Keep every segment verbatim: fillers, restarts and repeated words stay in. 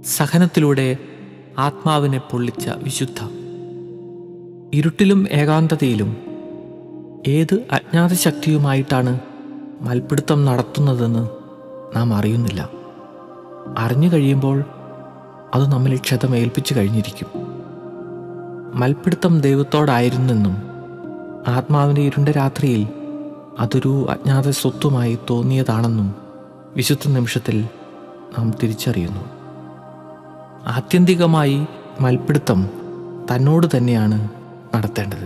സഹനത്തിലൂടെ ആത്മാവിനെ പൊള്ളിച്ച വിശുദ്ധ. ഇരുട്ടിലും ഏകാന്തതയിലും ഏത് അജ്ഞാത ശക്തിയുമായിട്ടാണ് മൽപ്പിടുത്തം നടത്തുന്നതെന്ന് നാം അറിയുന്നില്ല. അറിഞ്ഞു കഴിയുമ്പോൾ അത് നമ്മിൽ ക്ഷതമേൽപ്പിച്ചു കഴിഞ്ഞിരിക്കും. മൽപ്പിടുത്തം ദൈവത്തോടായിരുന്നെന്നും ആത്മാവിൻ്റെ ഇരുണ്ട രാത്രിയിൽ അതൊരു അജ്ഞാത സ്വത്വമായി തോന്നിയതാണെന്നും വിശുദ്ധ നിമിഷത്തിൽ നാം തിരിച്ചറിയുന്നു. ആത്യന്തികമായി മൽപ്പിടുത്തം തന്നോട് തന്നെയാണ് നടത്തേണ്ടത്.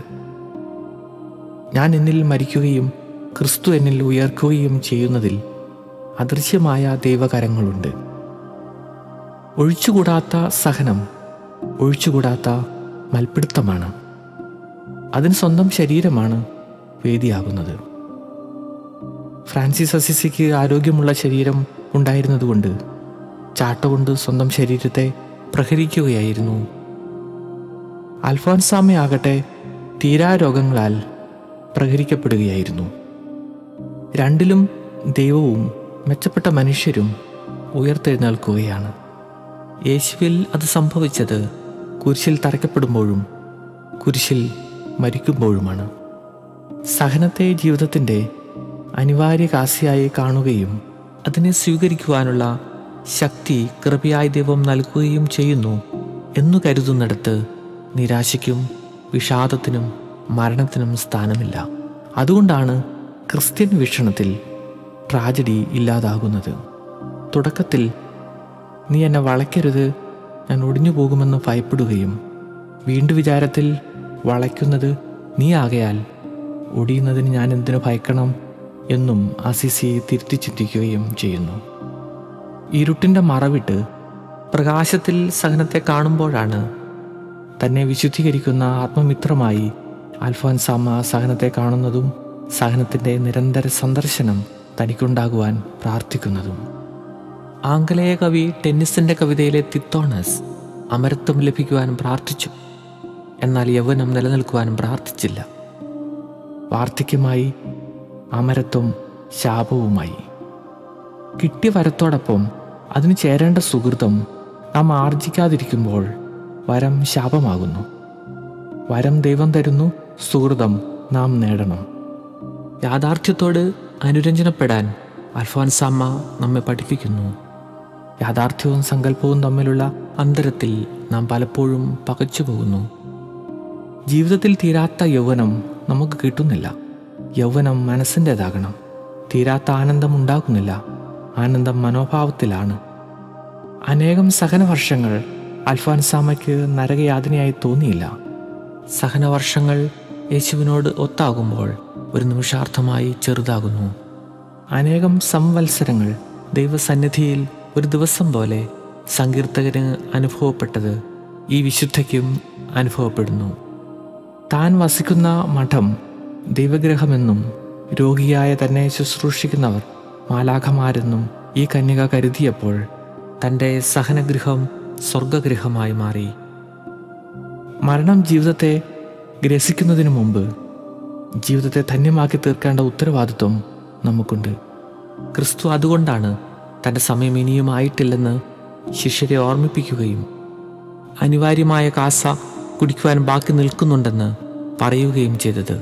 ഞാൻ എന്നിൽ മരിക്കുകയും ക്രിസ്തു എന്നിൽ ഉയർക്കുകയും ചെയ്യുന്നതിൽ അദൃശ്യമായ ദൈവകരങ്ങളുണ്ട്. ഒഴിച്ചുകൂടാത്ത സഹനം ഒഴിച്ചുകൂടാത്ത മൽപ്പിടുത്തമാണ്. അതിന് സ്വന്തം ശരീരമാണ് വേദിയാകുന്നത്. ഫ്രാൻസിസ് അസിസിക്ക് ആരോഗ്യമുള്ള ശരീരം ഉണ്ടായിരുന്നതുകൊണ്ട് ചാട്ടകൊണ്ട് സ്വന്തം ശരീരത്തെ പ്രഹരിക്കുകയായിരുന്നു. അൽഫോൻസാമയാകട്ടെ തീരാരോഗങ്ങളാൽ പ്രഹരിക്കപ്പെടുകയായിരുന്നു. രണ്ടിലും ദൈവവും മെച്ചപ്പെട്ട മനുഷ്യരും ഉയർത്തെഴുന്നേൽക്കുകയാണ്. യേശുവിൽ അത് സംഭവിച്ചത് കുരിശിൽ തറയ്ക്കപ്പെടുമ്പോഴും കുരിശിൽ മരിക്കുമ്പോഴുമാണ്. സഹനത്തെ ജീവിതത്തിൻ്റെ അനിവാര്യ കാസിയായി കാണുകയും അതിനെ സ്വീകരിക്കുവാനുള്ള ശക്തി കൃപയായി ദൈവം നൽകുകയും ചെയ്യുന്നു എന്നു കരുതുന്നിടത്ത് നിരാശയ്ക്കും വിഷാദത്തിനും മരണത്തിനും സ്ഥാനമില്ല. അതുകൊണ്ടാണ് ക്രിസ്ത്യൻ വീക്ഷണത്തിൽ ട്രാജഡി ഇല്ലാതാകുന്നത്. തുടക്കത്തിൽ നീ എന്നെ വളയ്ക്കരുത്, ഞാൻ ഒടിഞ്ഞു പോകുമെന്ന് ഭയപ്പെടുകയും വീണ്ടും വിചാരത്തിൽ വളയ്ക്കുന്നത് നീ ആകയാൽ ഒടിയുന്നതിന് ഞാൻ എന്തിനു ഭയക്കണം എന്നും അസിസി തിരുത്തി ചിന്തിക്കുകയും ചെയ്യുന്നു. ഇരുട്ടിൻ്റെ മറവിട്ട് പ്രകാശത്തിൽ സഹനത്തെ കാണുമ്പോഴാണ് തന്നെ വിശുദ്ധീകരിക്കുന്ന ആത്മമിത്രമായി അൽഫോൻസാമ്മ സഹനത്തെ കാണുന്നതും സഹനത്തിൻ്റെ നിരന്തര സന്ദർശനം തനിക്കുണ്ടാകുവാൻ പ്രാർത്ഥിക്കുന്നതും. ആംഗലേയ കവി ടെന്നിസിൻ്റെ കവിതയിലെ തിത്തോണസ് അമരത്വം ലഭിക്കുവാനും പ്രാർത്ഥിച്ചു, എന്നാൽ യൗവനം നിലനിൽക്കുവാനും പ്രാർത്ഥിച്ചില്ല. വാർദ്ധക്യമായി അമരത്വം ശാപവുമായി. കിട്ടിയ വരത്തോടൊപ്പം അതിന് ചേരേണ്ട സുഹൃതം നാം ആർജിക്കാതിരിക്കുമ്പോൾ വരം ശാപമാകുന്നു. വരം ദൈവം തരുന്നു, സുഹൃതം നാം നേടണം. യാഥാർത്ഥ്യത്തോട് അനുരഞ്ജനപ്പെടാൻ അൽഫോൻസാമ്മ നമ്മെ പഠിപ്പിക്കുന്നു. യാഥാർത്ഥ്യവും സങ്കല്പവും തമ്മിലുള്ള അന്തരത്തിൽ നാം പലപ്പോഴും പകച്ചു പോകുന്നു. ജീവിതത്തിൽ തീരാത്ത യൗവനം നമുക്ക് കിട്ടുന്നില്ല. യൗവനം മനസ്സിൻ്റെതാകണം. തീരാത്ത ആനന്ദം ഉണ്ടാകുന്നില്ല. ആനന്ദം മനോഭാവത്തിലാണ്. അനേകം സഹനവർഷങ്ങൾ അൽഫോൻസാമ്മയ്ക്ക് നരകയാതനയായി തോന്നിയില്ല. സഹനവർഷങ്ങൾ യേശുവിനോട് ഒത്താകുമ്പോൾ ഒരു നിമിഷാർത്ഥമായി ചെറുതാകുന്നു. അനേകം സംവത്സരങ്ങൾ ദൈവസന്നിധിയിൽ ഒരു ദിവസം പോലെ സങ്കീർത്തകന് അനുഭവപ്പെട്ടത് ഈ വിശുദ്ധയ്ക്കും അനുഭവപ്പെടുന്നു. താൻ വസിക്കുന്ന മഠം ദൈവഗ്രഹമെന്നും രോഗിയായ തന്നെ ശുശ്രൂഷിക്കുന്നവർ മാലാഖമാരെന്നും ഈ കന്യക കരുതിയപ്പോൾ തൻ്റെ സഹനഗൃഹം സ്വർഗഗൃഹമായി മാറി. മരണം ജീവിതത്തെ ഗ്രസിക്കുന്നതിനു മുമ്പ് ജീവിതത്തെ ധന്യമാക്കി തീർക്കേണ്ട ഉത്തരവാദിത്വം നമുക്കുണ്ട്. ക്രിസ്തു അതുകൊണ്ടാണ് തൻ്റെ സമയം ഇനിയും ആയിട്ടില്ലെന്ന് ശിഷ്യരെ ഓർമ്മിപ്പിക്കുകയും അനിവാര്യമായ കാസ കുടിക്കുവാൻ ബാക്കി നിൽക്കുന്നുണ്ടെന്ന് പറയുകയും ചെയ്തത്.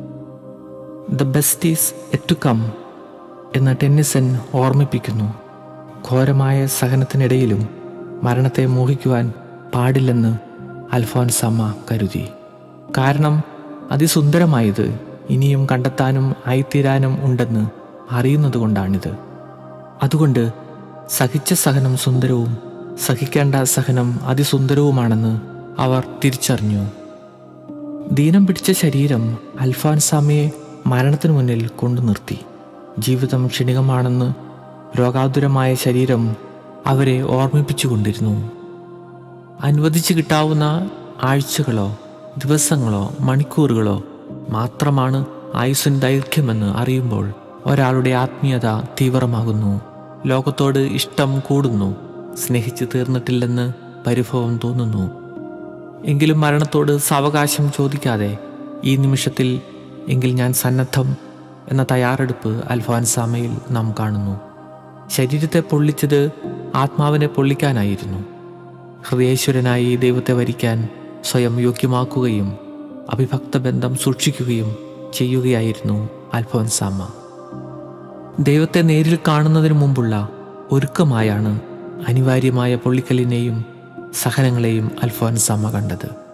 The best is yet to come എന്ന് ടെന്നിസൺ ഓർമ്മിപ്പിക്കുന്നു. ഘോരമായ സഹനത്തിനിടയിലും മരണത്തെ മോഹിക്കുവാൻ പാടില്ലെന്ന് അൽഫോൻസാമ്മ കരുതി. കാരണം അതിസുന്ദരമായത് ഇനിയും കണ്ടെത്താനും ആയിത്തീരാനും ഉണ്ടെന്ന് അറിയുന്നതുകൊണ്ടാണിത്. അതുകൊണ്ട് സഹിച്ച സഹനം സുന്ദരവും സഹിക്കേണ്ട സഹനം അതിസുന്ദരവുമാണെന്ന് അവർ തിരിച്ചറിഞ്ഞു. ദീനം പിടിച്ച ശരീരം അൽഫോൻസാമ്മയെ മരണത്തിനു മുന്നിൽ കൊണ്ടു നിർത്തി. ജീവിതം ക്ഷണികമാണെന്ന് രോഗാതുരമായ ശരീരം അവരെ ഓർമ്മിപ്പിച്ചുകൊണ്ടിരുന്നു. അനുവദിച്ചു കിട്ടാവുന്ന ആഴ്ചകളോ ദിവസങ്ങളോ മണിക്കൂറുകളോ മാത്രമാണ് ആയുസ്സിന് ദൈർഘ്യമെന്ന് അറിയുമ്പോൾ ഒരാളുടെ ആത്മീയത തീവ്രമാകുന്നു. ലോകത്തോട് ഇഷ്ടം കൂടുന്നു. സ്നേഹിച്ചു തീർന്നിട്ടില്ലെന്ന് പരിഭവം തോന്നുന്നു. എങ്കിലും മരണത്തോട് സാവകാശം ചോദിക്കാതെ ഈ നിമിഷത്തിൽ എങ്കിൽ ഞാൻ സന്നദ്ധം എന്ന തയ്യാറെടുപ്പ് അൽഫോൻസാമ്മയിൽ നാം കാണുന്നു. ശരീരത്തെ പൊള്ളിച്ചത് ആത്മാവിനെ പൊള്ളിക്കാനായിരുന്നു. ഹൃദയേശ്വരനായി ദൈവത്തെ വരിക്കാൻ സ്വയം യോഗ്യമാക്കുകയും അവിഭക്ത ബന്ധം സൂക്ഷിക്കുകയും ചെയ്യുകയായിരുന്നു അൽഫോൻസാമ്മ. ദൈവത്തെ നേരിൽ കാണുന്നതിന് മുമ്പുള്ള ഒരുക്കമായാണ് അനിവാര്യമായ പൊള്ളിക്കലിനെയും സഹനങ്ങളെയും അൽഫോൻസാമ്മ കണ്ടത്.